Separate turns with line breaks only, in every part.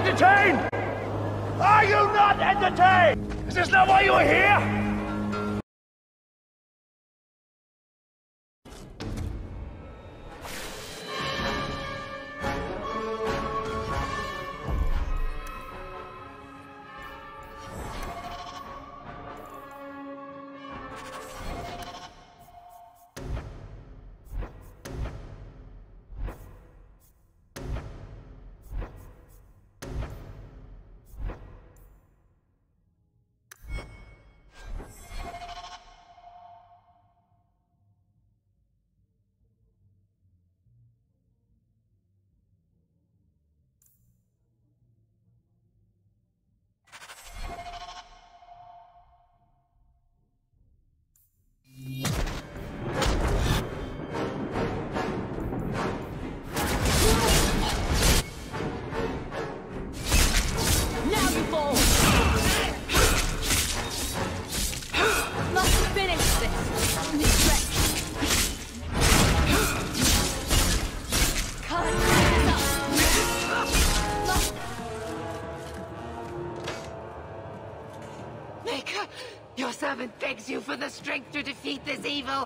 entertained? Are you not entertained? Is this not why you are here?
Your servant begs you for the strength to defeat this evil.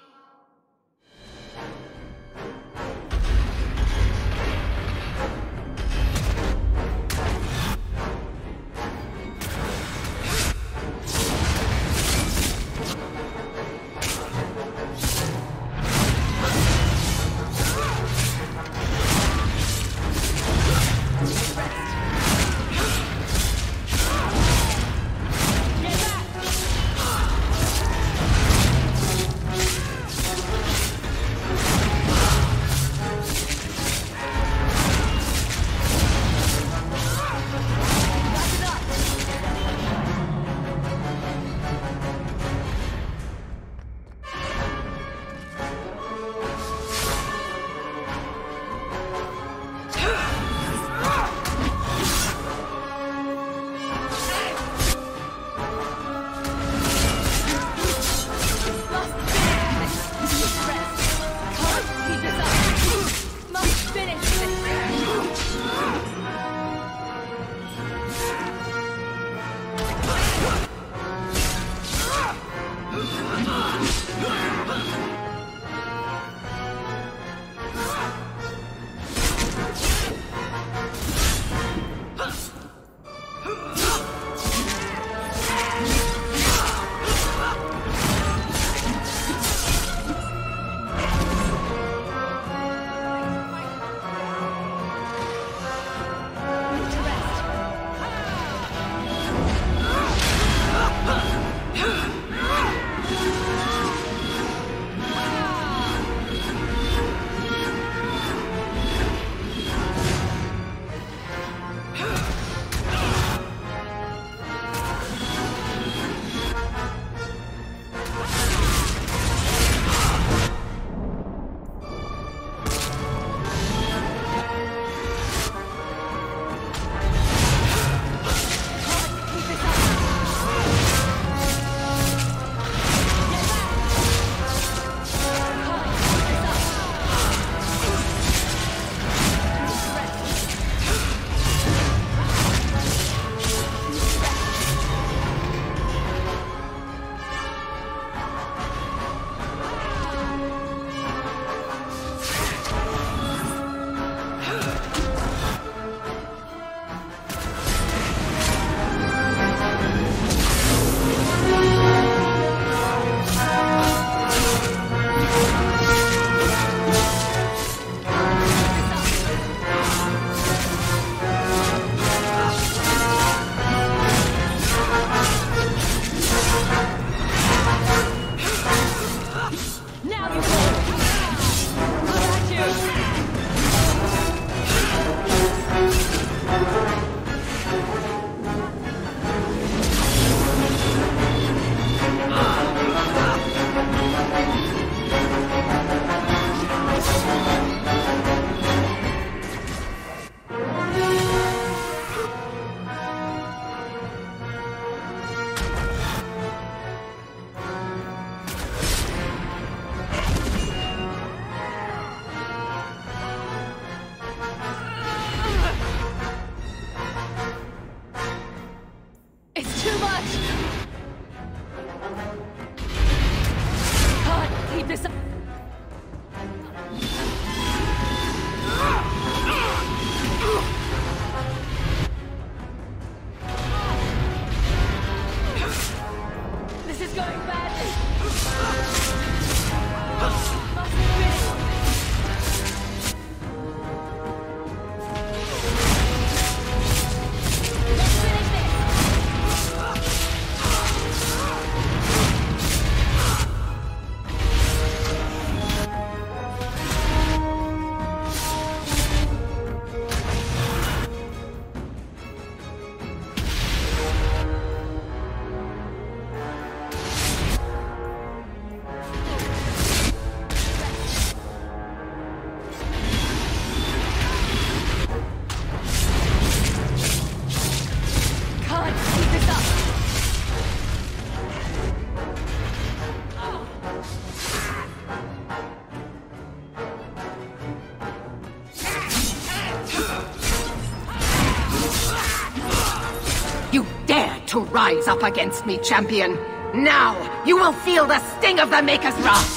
to rise up against me, champion. Now, you will feel the sting of the Maker's wrath.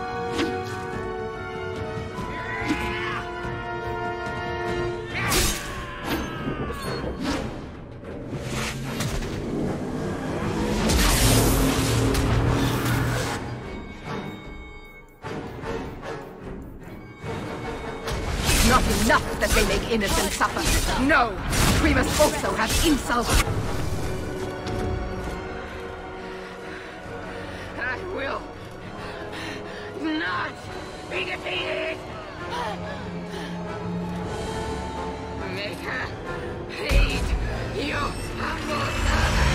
Not enough that they make innocents suffer. No, we must also have insults. I will not be defeated. Maker, heed your humble servant.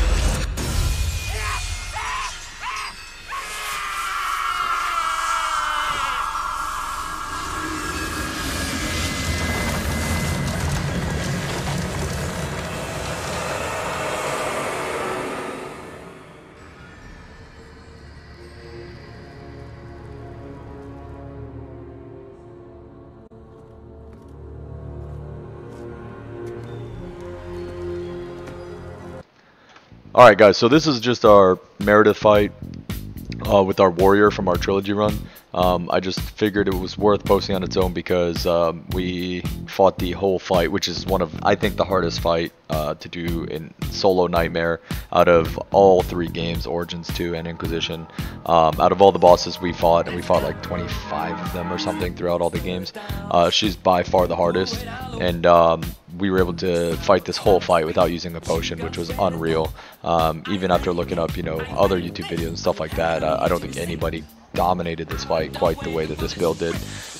Alright guys, so this is just our Meredith fight with our warrior from our trilogy run. I just figured it was worth posting on its own because we fought the whole fight, which is one of, I think, the hardest fight to do in solo Nightmare out of all three games, Origins 2 and Inquisition. Out of all the bosses we fought, and we fought like 25 of them or something throughout all the games, she's by far the hardest, and we were able to fight this whole fight without using a potion, which was unreal. Even after looking up, you know, other YouTube videos and stuff like that, I don't think anybody dominated this fight quite the way that this build did.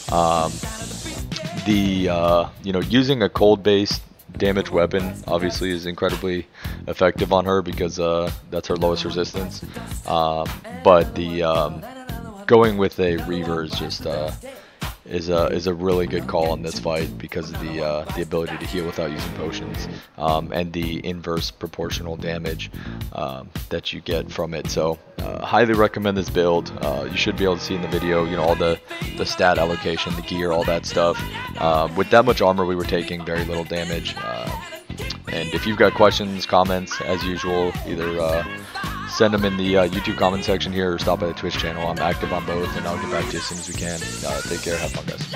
You know, using a cold-based damage weapon obviously is incredibly effective on her because that's her lowest resistance. But the going with a Reaver is just is a really good call in this fight because of the ability to heal without using potions, and the inverse proportional damage that you get from it. So highly recommend this build. You should be able to see in the video, you know, all the stat allocation, the gear, all that stuff. With that much armor, we were taking very little damage. And if you've got questions, comments, as usual, either send them in the YouTube comment section here or stop by the Twitch channel. I'm active on both, and I'll get back to you as soon as we can. Take care. Have fun, guys.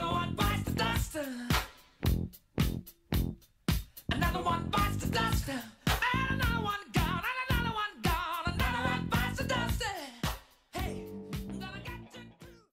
Another one bites the dust.